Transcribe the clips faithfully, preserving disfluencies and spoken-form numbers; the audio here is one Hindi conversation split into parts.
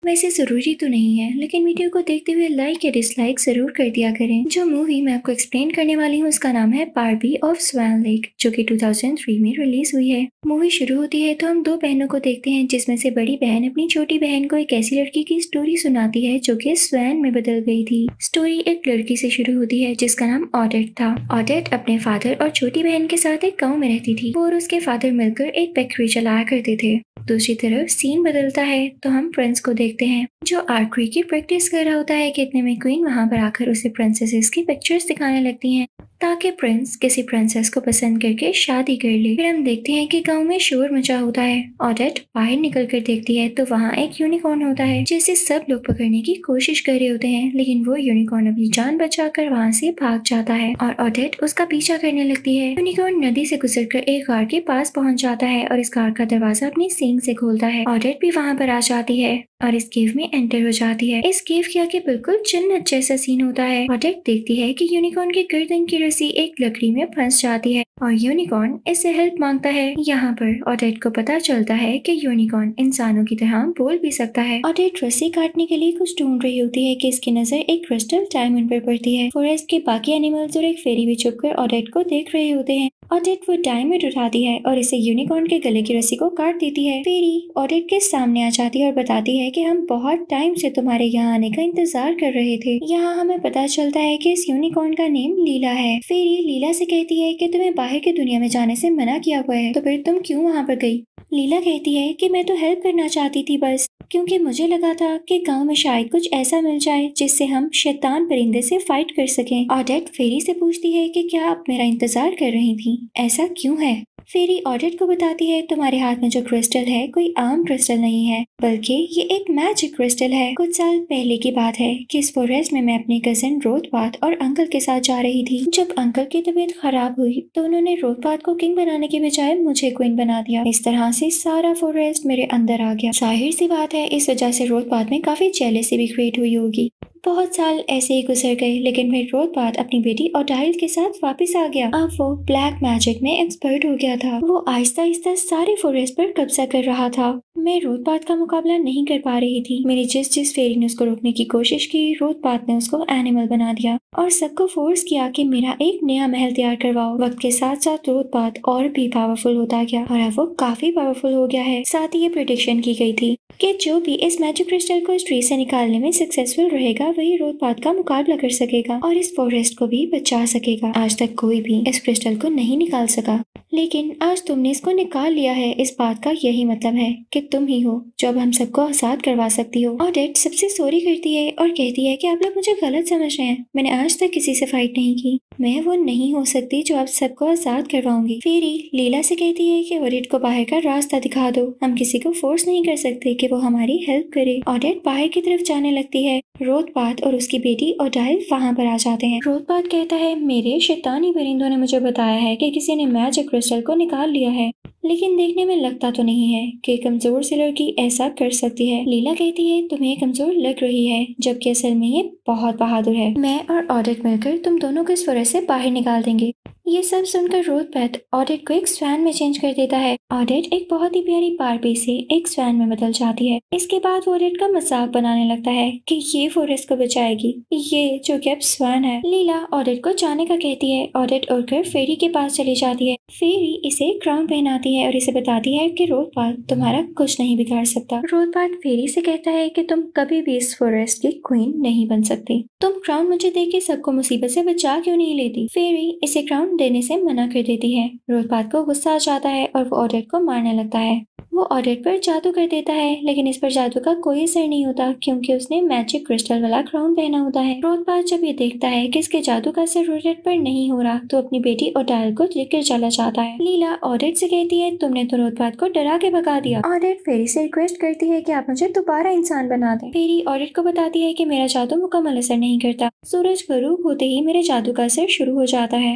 वैसे जरूरी तो नहीं है, लेकिन वीडियो को देखते हुए लाइक या डिसलाइक जरूर कर दिया करें। जो मूवी मैं आपको एक्सप्लेन करने वाली हूँ उसका नाम है बारबी ऑफ स्वान लेक, जो कि दो हज़ार तीन में रिलीज हुई है। मूवी शुरू होती है तो हम दो बहनों को देखते हैं, जिसमें से बड़ी बहन अपनी छोटी बहन को एक ऐसी लड़की की स्टोरी सुनाती है जो कि स्वैन में बदल गई थी। स्टोरी एक लड़की से शुरू होती है जिसका नाम ऑडेट था। ऑडेट अपने फादर और छोटी बहन के साथ एक गाँव में रहती थी। वो और उसके फादर मिलकर एक फैक्ट्री चलाया करते थे। दूसरी तरफ सीन बदलता है तो हम प्रिंस को देखते हैं जो आर्चरी की प्रैक्टिस कर रहा होता है कि इतने में क्वीन वहां पर आकर उसे प्रिंसेसेस की पिक्चर्स दिखाने लगती हैं ताकि प्रिंस किसी प्रिंसेस को पसंद करके शादी कर ले। फिर हम देखते हैं कि गांव में शोर मचा होता है। ऑडेट बाहर निकल कर देखती है तो वहाँ एक यूनिकॉर्न होता है जिसे सब लोग पकड़ने की कोशिश कर रहे होते हैं, लेकिन वो यूनिकॉर्न अपनी जान बचाकर वहाँ से भाग जाता है और ऑडेट उसका पीछा करने लगती है। यूनिकॉर्न नदी से गुजरकर एक गार के पास पहुँच जाता है और इस गार का दरवाजा अपनी सींग से खोलता है। ऑडेट भी वहाँ पर आ जाती है और इस केव में एंटर हो जाती है। इस केव के आगे बिल्कुल जन्नत जैसा सीन होता है। ऑडेट देखती है कि यूनिकॉर्न की गर्दन की रस्सी एक लकड़ी में फंस जाती है और यूनिकॉर्न इससे हेल्प मांगता है। यहाँ पर ऑडेट को पता चलता है कि यूनिकॉर्न इंसानों की तरह बोल भी सकता है। ऑडेट रस्सी काटने के लिए कुछ ढूंढ रही होती है कि इसकी नजर एक क्रिस्टल डायमंड पर पड़ती है। फॉरेस्ट के बाकी एनिमल्स और एक फेरी भी छुपकर ऑडेट को देख रहे होते हैं। ऑडेट वो डायमंड उठाती है और इसे यूनिकॉर्न के गले की रस्सी को काट देती है। फेरी ऑडेट के सामने आ जाती है और बताती है कि हम बहुत टाइम से तुम्हारे यहाँ आने का इंतजार कर रहे थे। यहाँ हमें पता चलता है कि इस यूनिकॉर्न का नेम लीला है। फेरी लीला से कहती है कि तुम्हें बाहर की दुनिया में जाने से मना किया हुआ है, तो फिर तुम क्यों वहाँ पर गई? लीला कहती है कि मैं तो हेल्प करना चाहती थी बस, क्योंकि मुझे लगा था कि गांव में शायद कुछ ऐसा मिल जाए जिससे हम शैतान परिंदे से फाइट कर सकें। ऑडेट फेरी से पूछती है कि क्या आप मेरा इंतजार कर रही थी, ऐसा क्यों है? फेरी ऑडेट को बताती है तुम्हारे हाथ में जो क्रिस्टल है कोई आम क्रिस्टल नहीं है, बल्कि ये एक मैजिक क्रिस्टल है। कुछ साल पहले की बात है कि इस फॉरेस्ट में मैं अपने कजिन रोथपाथ और अंकल के साथ जा रही थी। जब अंकल की तबीयत खराब हुई तो उन्होंने रोथपाथ को किंग बनाने के बजाय मुझे क्वीन बना दिया। इस तरह से सारा फॉरेस्ट मेरे अंदर आ गया। जाहिर सी बात है इस वजह से रोथपाथ में काफी जेलसी भी क्रिएट हुई होगी। बहुत साल ऐसे ही गुजर गए, लेकिन फिर रोथपाथ अपनी बेटी ओडाइल के साथ वापस आ गया। अब वो ब्लैक मैजिक में एक्सपर्ट हो गया था। वो आहिस्ता आहिस्ता सारे फॉरेस्ट पर कब्जा कर रहा था। मैं रोथपाथ का मुकाबला नहीं कर पा रही थी। मेरी जिस जिस फेरी ने उसको रोकने की कोशिश की, रोथपाथ ने उसको एनिमल बना दिया और सबको फोर्स किया कि मेरा एक नया महल तैयार करवाओ। वक्त के साथ साथ रोथपाथ और भी पावरफुल होता गया और अब वो काफी पावरफुल हो गया है। साथ ही ये प्रेडिक्शन की गई थी कि जो भी इस मैजिक क्रिस्टल को इस ट्री से निकालने में सक्सेसफुल रहेगा वही रोथपाथ का मुकाबला कर सकेगा और इस फॉरेस्ट को भी बचा सकेगा। आज तक कोई भी इस क्रिस्टल को नहीं निकाल सका, लेकिन आज तुमने इसको निकाल लिया है। इस बात का यही मतलब है कि तुम ही हो जो अब हम सबको आजाद करवा सकती हो। ऑडेट सबसे सॉरी करती है और कहती है कि आप लोग मुझे गलत समझ रहे हैं, मैंने आज तक किसी से फाइट नहीं की, मैं वो नहीं हो सकती जो आप सबको आजाद करवाऊंगी। फेरी लीला से कहती है कि ऑडेट को बाहर का रास्ता दिखा दो, हम किसी को फोर्स नहीं कर सकते कि वो हमारी हेल्प करे। ऑडेट बाहर की तरफ जाने लगती है। रोथपाथ और उसकी बेटी ओडाइल वहाँ पर आ जाते हैं। रोथपाथ कहता है मेरे शैतानी परिंदों ने मुझे बताया है कि किसी ने मैजिक क्रिस्टल को निकाल लिया है, लेकिन देखने में लगता तो नहीं है कि कमजोर सी लड़की ऐसा कर सकती है। लीला कहती है तुम्हें कमजोर लग रही है, जबकि असल में ये बहुत बहादुर है। मैं और ऑडेट मिलकर तुम दोनों को इस फॉरेस्ट से बाहर निकाल देंगे। ये सब सुनकर रोथपाथ ऑडेट को एक स्वैन में चेंज कर देता है। ऑडेट एक बहुत ही प्यारी बारबी से एक स्वैन में बदल जाती है। इसके बाद वो ऑडेट का मजाक बनाने लगता है कि ये फॉरेस्ट को बचाएगी, ये जो कि अब स्वैन है। लीला ऑडेट को जाने का कहती है। ऑडेट उड़कर फेरी के पास चली जाती है। फेरी इसे क्राउन पहनाती है और इसे बताती है कि रोथपाथ तुम्हारा कुछ नहीं बिगाड़ सकता। रोथपाथ फेरी से कहता है कि तुम कभी भी इस फॉरेस्ट की क्वीन नहीं बन सकती। तुम क्राउन मुझे दे के सबको मुसीबत से बचा क्यों नहीं लेती? फेरी इसे क्राउन देने से मना कर देती है। रोथपाथ को गुस्सा आ जाता है और वो ऑडेट को मारने लगता है। वो ऑडेट पर जादू कर देता है, लेकिन इस पर जादू का कोई असर नहीं होता क्योंकि उसने मैजिक क्रिस्टल वाला क्राउन पहना होता है। रोथपाथ जब ये देखता है कि इसके जादू का असर ऑडेट पर नहीं हो रहा तो अपनी बेटी ओडाइल को लेकर चला जाता है। लीला ऑडेट से कहती है तुमने तो रोथपाथ को डरा के भगा दिया। ऑडेट फेरी से रिक्वेस्ट करती है कि आप मुझे दोबारा इंसान बना दें। फेरी ऑडेट को बताती है कि मेरा जादू मुकम्मल असर नहीं करता। सूरज गरूब होते ही मेरे जादू का असर शुरू हो जाता है। जैसे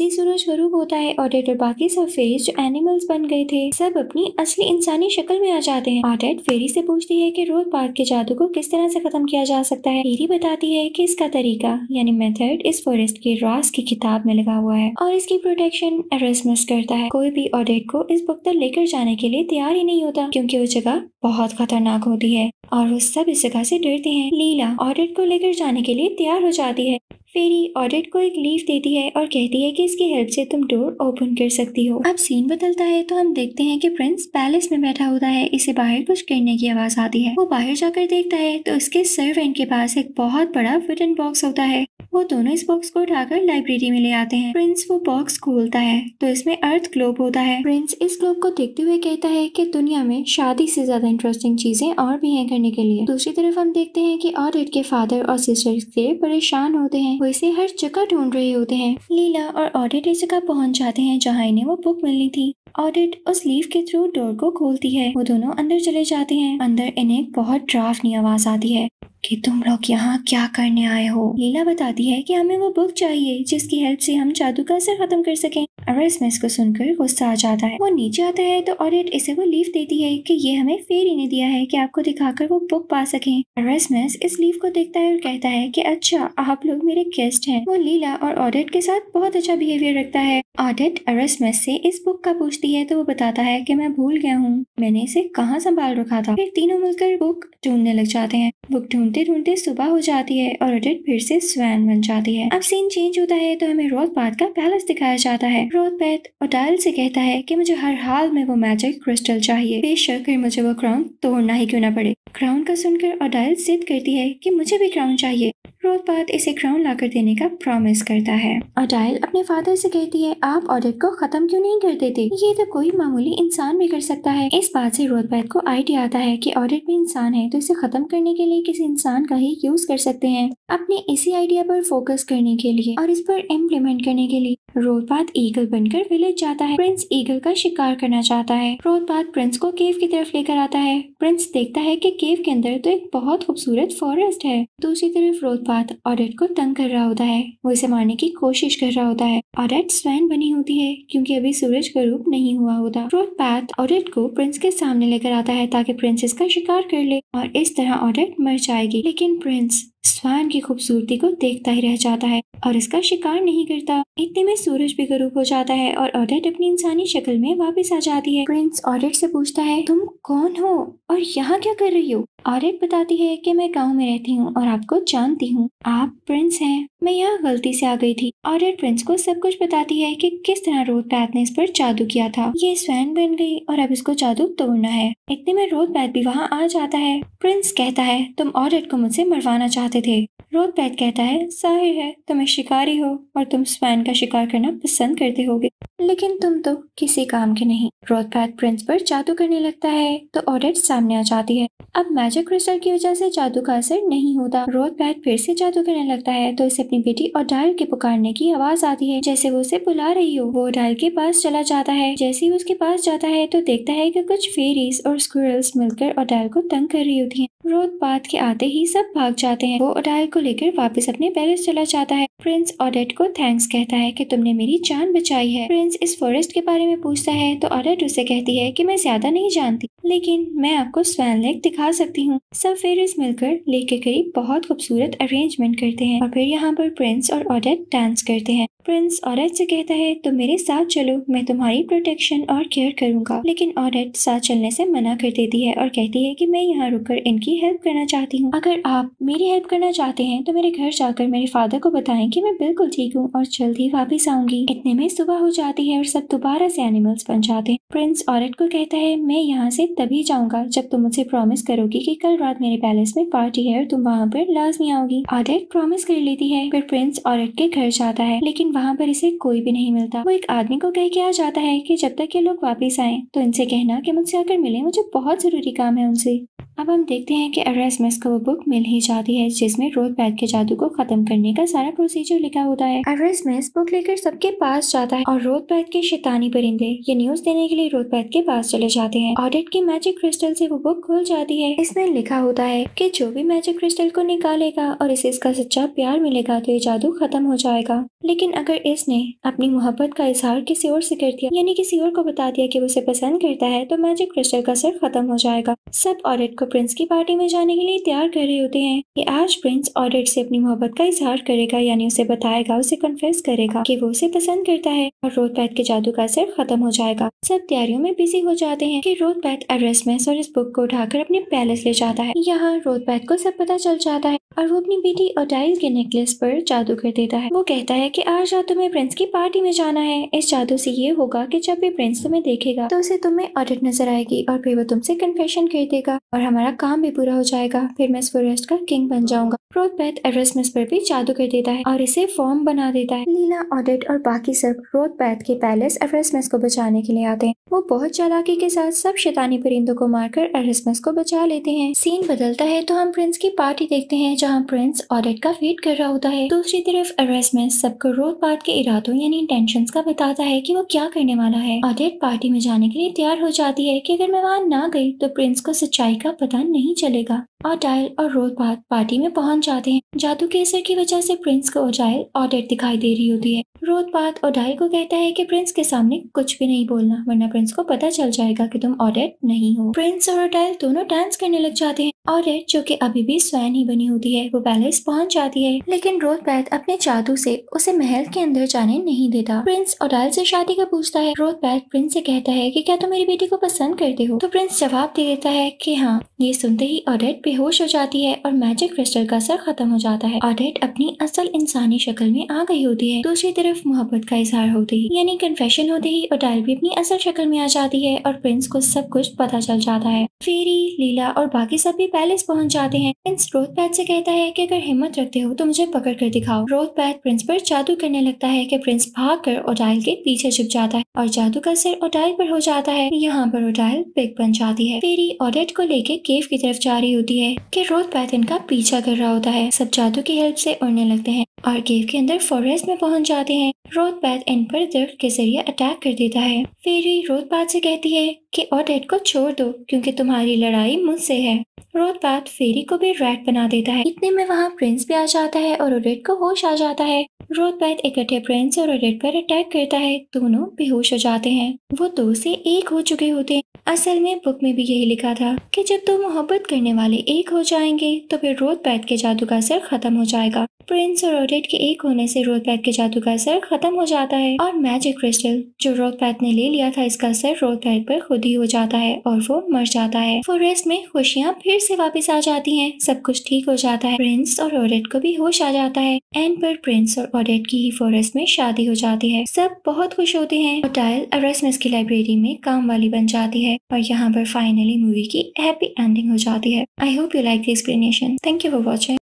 जैसे ही सूरज गरूब होता है, ऑडेट और बाकी सब फेरीज जो एनिमल्स बन गए थे सब अपनी असली इंसानी शक्ल में आ जाते हैं। ऑडेट फेरी से पूछती है कि रोथबार्थ के जादू को किस तरह से खत्म किया जा सकता है। फेरी बताती है कि इसका तरीका यानी मेथड इस फॉरेस्ट के राज की किताब में लगा हुआ है और इसकी प्रोटेक्शन एरास्मस करता है। कोई भी ऑडेट को इस बुक तक लेकर जाने के लिए तैयार ही नहीं होता क्योंकि वो जगह बहुत खतरनाक होती है और वो सब इस जगह से डरते हैं। लीला ऑडेट को लेकर जाने के लिए तैयार हो जाती है। फेरी ऑडेट को एक लीफ देती है और कहती है कि इसकी हेल्प से तुम डोर ओपन कर सकती हो। अब सीन बदलता है तो हम देखते हैं कि प्रिंस पैलेस में बैठा होता है। इसे बाहर कुछ गिरने की आवाज आती है। वो बाहर जाकर देखता है तो उसके सर्वेंट के पास एक बहुत बड़ा वुडन बॉक्स होता है। वो दोनों इस बॉक्स को उठाकर लाइब्रेरी में ले आते हैं। प्रिंस वो बॉक्स खोलता है तो इसमें अर्थ ग्लोब होता है। प्रिंस इस ग्लोब को देखते हुए कहता है कि दुनिया में शादी से ज्यादा इंटरेस्टिंग चीजें और भी हैं करने के लिए। दूसरी तरफ हम देखते हैं कि ऑडेट के फादर और सिस्टर से परेशान होते हैं। वो इसे हर जगह ढूंढ रहे होते हैं। लीला और ऑडेट इस जगह पहुंच जाते हैं जहाँ इन्हें वो बुक मिलनी थी। ऑडेट उस लीफ के थ्रू डोर को खोलती है। वो दोनों अंदर चले जाते हैं। अंदर इन्हें बहुत डरावनी आवाज आती है कि तुम लोग यहाँ क्या करने आए हो। लीला बताती है कि हमें वो बुक चाहिए जिसकी हेल्प से हम जादू का असर खत्म कर सकें। एरास्मस को सुनकर गुस्सा आ जाता है। वो नीचे आता है तो ऑडेट इसे वो लीफ देती है कि ये हमें फेरी ने दिया है कि आपको दिखाकर वो बुक पा सकें। एरास्मस इस लीफ को देखता है और कहता है कि अच्छा आप लोग मेरे गेस्ट हैं। वो लीला और ऑडेट के साथ बहुत अच्छा बिहेवियर रखता है। ऑडेट एरास्मस से इस बुक का पूछती है तो वो बताता है कि मैं भूल गया हूँ मैंने इसे कहाँ संभाल रखा था। फिर तीनों मिलकर बुक ढूंढने लग जाते हैं। बुक ढूंढते ढूंढते सुबह हो जाती है और ऑडेट फिर से स्वैन बन जाती है। अब सीन चेंज होता है तो हमें रोथबार्थ का पैलेस दिखाया जाता है। रोथबार्थ ओडाइल से कहता है कि मुझे हर हाल में वो मैजिक क्रिस्टल चाहिए, बेशक फिर मुझे वो क्राउन तोड़ना ही क्यों ना पड़े। क्राउन का सुनकर ओडाइल जिद करती है कि मुझे भी क्राउन चाहिए। रोथबार्थ इसे क्राउन लाकर देने का प्रॉमिस करता है। ओडाइल अपने फादर से कहती है आप ऑडेट को खत्म क्यों नहीं कर देते, ये तो कोई मामूली इंसान भी कर सकता है। इस बात से रोथबार्थ को आइडिया आता है कि ऑडेट भी इंसान है तो इसे खत्म करने के लिए किसी इंसान का ही यूज कर सकते हैं। अपने इसी आइडिया पर फोकस करने के लिए और इस पर इम्प्लीमेंट करने के लिए रोथबार्थ ईगल बनकर विलेज जाता है। प्रिंस ईगल का शिकार करना चाहता है। रोथबार्थ प्रिंस को केव की तरफ लेकर आता है। प्रिंस देखता है कि केव के अंदर तो एक बहुत खूबसूरत फॉरेस्ट है। दूसरी तरफ रोथबार्थ ऑडेट को तंग कर रहा होता है। वो इसे मारने की कोशिश कर रहा होता है। ऑडेट स्वैन बनी होती है क्योंकि अभी सूरज गरूब नहीं हुआ होता। रोथबार्थ ऑडेट को प्रिंस के सामने लेकर आता है ताकि प्रिंस इसका शिकार कर ले और इस तरह ऑडेट मर जाएगी। लेकिन प्रिंस स्वैन की खूबसूरती को देखता ही रह जाता है और इसका शिकार नहीं करता। इतने में सूरज भी गरूब हो जाता है और ऑडेट अपनी इंसानी शक्ल में वापस आ जाती है। प्रिंस ऑडेट से पूछता है तुम कौन हो और यहाँ क्या कर रही हो। ऑडेट बताती है कि मैं गांव में रहती हूँ और आपको जानती हूँ, आप प्रिंस हैं, मैं यहाँ गलती से आ गई थी। ऑडेट प्रिंस को सब कुछ बताती है कि किस तरह रोथबार्थ ने इस पर जादू किया था। ये स्वैन बन गई और अब इसको जादू तोड़ना है। इतने में रोथबार्थ भी वहाँ आ जाता है। प्रिंस कहता है तुम ऑडेट को मुझसे मरवाना चाहते थे। रोथबार्थ कहता है जाहिर है तुम एक शिकारी हो और तुम स्वैन का शिकार करना पसंद करते होगे, लेकिन तुम तो किसी काम के नहीं। रोथबार्थ प्रिंस पर जादू करने लगता है तो ऑडेट सामने आ जाती है। अब मैजिक क्रिस्टल की वजह से जादू का असर नहीं होता। रोथबार्थ फिर से जादू करने लगता है तो इसे अपनी बेटी ओडाइल के पुकारने की आवाज आती है जैसे वो उसे बुला रही हो। वो ओडाइल के पास चला जाता है। जैसे ही वो उसके पास जाता है तो देखता है कि कुछ फेरीज और स्क्विरल्स मिलकर ओडाइल को तंग कर रही होती हैं। रोथबार्थ के आते ही सब भाग जाते हैं। वो ओडाइल को लेकर वापस अपने पैलेस चला जाता है। प्रिंस ऑडेट को थैंक्स कहता है कि तुमने मेरी जान बचाई है। प्रिंस इस फॉरेस्ट के बारे में पूछता है तो ऑडेट उसे कहती है कि मैं ज्यादा नहीं जानती लेकिन मैं आपको स्वैन लेक दिखा सकती हूँ। सब फेरीज मिलकर लेक के करीब बहुत खूबसूरत अरेंजमेंट करते हैं और फिर यहाँ पर प्रिंस और ऑडेट डांस करते हैं। प्रिंस ऑडेट से कहता है तुम मेरे साथ चलो, मैं तुम्हारी प्रोटेक्शन और केयर करूंगा। लेकिन ऑडेट साथ चलने से मना कर देती है और कहती है कि मैं यहाँ रुककर इनकी हेल्प करना चाहती हूँ। अगर आप मेरी हेल्प करना चाहते हैं तो मेरे घर जाकर मेरे फादर को बताएं कि मैं बिल्कुल ठीक हूँ और जल्द ही वापिस आऊंगी। इतने में सुबह हो जाती है और सब दोबारा से एनिमल्स बन जाते हैं। प्रिंस ऑडेट को कहता है मैं यहाँ से तभी जाऊंगा जब तुम मुझसे प्रॉमिस करोगी कि कल रात मेरे पैलेस में पार्टी है और तुम वहाँ पर लाजमी आओगी। ऑडेट प्रॉमिस कर लेती है। फिर प्रिंस ऑडेट के घर जाता है लेकिन वहाँ पर इसे कोई भी नहीं मिलता। वो एक आदमी को कह के आ जाता है कि जब तक ये लोग वापिस आए तो इनसे कहना कि मुझसे आकर मिले, मुझे बहुत जरूरी काम है उनसे। अब हम देखते हैं कि एरास्मस को वो बुक मिल ही जाती है जिसमें रोथबैथ के जादू को खत्म करने का सारा प्रोसीजर लिखा होता है। एरास्मस बुक लेकर सबके पास जाता है और रोथबैथ के शैतानी परिंदे ये न्यूज देने के लिए रोथबैथ के पास चले जाते हैं। ऑडिट की मैजिक क्रिस्टल से वो बुक खुल जाती है। इसमें लिखा होता है कि जो भी मैजिक क्रिस्टल को निकालेगा और इसे इसका सच्चा प्यार मिलेगा तो ये जादू खत्म हो जाएगा, लेकिन अगर इसने अपनी मोहब्बत का इजहार किसी और से कर दिया यानी किसी और को बता दिया कि वो उसे पसंद करता है तो मैजिक क्रिस्टल का असर खत्म हो जाएगा। सब ऑडिट को प्रिंस की पार्टी में जाने के लिए तैयार कर रहे होते हैं कि आज प्रिंस ऑडिट से अपनी मोहब्बत का इजहार करेगा यानी उसे बताएगा, उसे कन्फेस करेगा कि वो उसे पसंद करता है और रोथबैथ के जादू का असर खत्म हो जाएगा। सब तैयारियों में बिजी हो जाते हैं कि रोथबैथ एरास्मस और इस बुक को उठाकर अपने पैलेस ले जाता है। यहाँ रोथबैथ को सब पता चल जाता है और वो अपनी बेटी ओटाइल के नेकलेस पर जादू कर देता है। वो कहता है कि आज रात तुम्हें प्रिंस की पार्टी में जाना है। इस जादू से ये होगा कि जब भी प्रिंस तुम्हें देखेगा तो उसे तुम्हें ऑडिट नजर आएगी और फिर वो तुमसे कन्फेशन कर देगा और हमारा काम भी पूरा हो जाएगा। फिर मैं इस फॉरेस्ट का किंग बन जाऊंगा। रोथबैथ एरास्मस पर भी जादू कर देता है और इसे फॉर्म बना देता है। लीला, ऑडिट और बाकी सब रोथबैथ के पैलेस एरास्मस को बचाने के लिए आते हैं। वो बहुत चालाकी के साथ सब शैतानी परिंदों को मारकर एरास्मस को बचा लेते हैं। सीन बदलता है तो हम प्रिंस की पार्टी देखते हैं जहाँ प्रिंस ऑडिट का वेट कर रहा होता है। दूसरी तरफ एरास्मस सबको रोथबैथ के इरादों यानी इंटेंशंस का बताता है कि वो क्या करने वाला है। ऑडिट पार्टी में जाने के लिए तैयार हो जाती है कि अगर मैं वहाँ ना गई तो प्रिंस को सच्चाई का पता नहीं चलेगा। ओटाइल और रोथबैथ पार्टी में पहुंच जाते हैं। जादू के असर की वजह से प्रिंस को ओटाइल ऑडिट दिखाई दे रही होती है। रोथबैथ ओटाइल को कहता है कि प्रिंस के सामने कुछ भी नहीं बोलना वरना प्रिंस को पता चल जाएगा कि तुम ऑडिट नहीं हो। प्रिंस और ओटाइल दोनों डांस करने लग जाते हैं। ऑडिट जो कि अभी भी स्वैन ही बनी होती है वो पैलेस पहुंच जाती है, लेकिन रोथबैथ अपने जादू से उसे महल के अंदर जाने नहीं देता। प्रिंस ओटाइल से शादी का पूछता है। रोथबैथ प्रिंस से कहता है कि क्या तुम मेरी बेटी को पसंद करते हो, तो प्रिंस जवाब दे देता है कि हाँ। ये सुनते ही ऑडिट बेहोश हो जाती है और मैजिक क्रिस्टल का असर खत्म हो जाता है। ऑडिट अपनी असल इंसानी शक्ल में आ गई होती है। दूसरी तरफ मोहब्बत का इजहार होते ही यानी कन्फेशन होते ही ओटाइल भी अपनी असल शक्ल में आ जाती है और प्रिंस को सब कुछ पता चल जाता है। फेरी, लीला और बाकी सब भी पैलेस पहुंच जाते हैं। प्रिंस रोथबैथ से कहता है कि अगर हिम्मत रखते हो तो मुझे पकड़ कर दिखाओ। रोथबैथ प्रिंस पर जादू करने लगता है कि प्रिंस भागकर ओटाइल के पीछे छुप जाता है और जादू का असर ओटाइल पर हो जाता है। यहाँ पर ओटाइल बिग बन जाती है। फेरी ऑडिट को लेके केव की तरफ जा रही होती है कि रोथबैथ इनका पीछा कर रहा होता है। सब जादू की हेल्प से उड़ने लगते हैं और केव के अंदर फॉरेस्ट में पहुंच जाते हैं। रोथबैथ इन पर दर्द के जरिए अटैक कर देता है। फेरी रोथबैथ से कहती है कि ऑडिट को छोड़ दो क्योंकि तुम्हारी लड़ाई मुझसे है। रोथबैथ फेरी को भी रैट बना देता है। इतने में वहाँ प्रिंस भी आ जाता है और ऑडिट को होश आ जाता है। रोथबैथ इकट्ठे प्रिंस और ऑडिट पर अटैक करता है। दोनों बेहोश हो जाते हैं। वो दो से एक हो चुके होते हैं। असल में बुक में भी यही लिखा था कि जब दो मोहब्बत करने वाले एक हो जाएंगे तो फिर रोथबैथ के जादू का असर खत्म हो जाएगा। प्रिंस और ऑडिट के एक होने से रोथबैथ के जादू का असर खत्म हो जाता है और मैजिक क्रिस्टल जो रोथबैथ ने ले लिया था इसका असर रोथबैथ पर खुद ही हो जाता है और वो मर जाता है। फॉरेस्ट में खुशियाँ फिर से वापस आ जाती हैं। सब कुछ ठीक हो जाता है। प्रिंस और ऑडिट को भी होश आ जाता है। एंड पर प्रिंस और ऑडिट की ही फॉरेस्ट में शादी हो जाती है। सब बहुत खुश होते हैं। ओटाइल एरास्मस की लाइब्रेरी में काम वाली बन जाती है और यहाँ पर फाइनली मूवी की हैप्पी एंडिंग हो जाती है। I hope you like the explanation. Thank you for watching.